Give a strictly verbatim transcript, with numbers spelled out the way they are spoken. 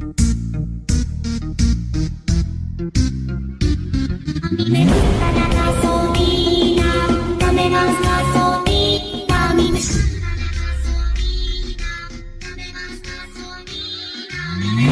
Me gusta la gasolina, dame más gasolina. A mí me gusta la gasolina, dame más gasolina.